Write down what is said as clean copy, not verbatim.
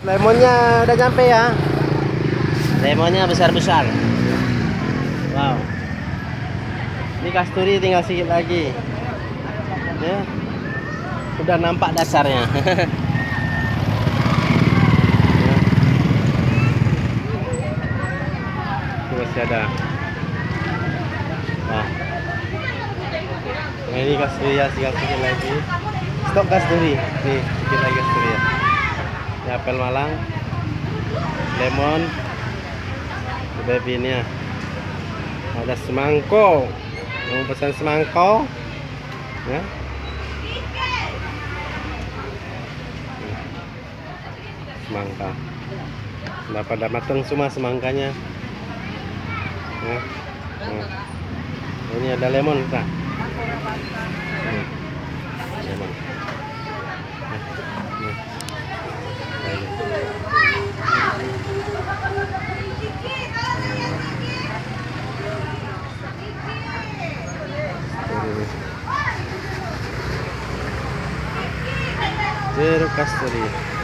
Lemonnya udah nyampe ya. Lemonnya besar-besar. Wow. Ini kasturi tinggal sedikit lagi. Ya. Udah nampak dasarnya. Ini masih ada. Nah. Ini kasturi ya, tinggal sedikit lagi. Stok kasturi. Nih, sedikit lagi kasturi ya. Ini apel Malang. Lemon. Baby ini ya. Ada semangko. Mau pesan semangko? Ya. Semangka. Udah pada matang semua semangkanya. Ya. Nah. Ini ada lemon, Pak. Lemon. Jeruk kasturi.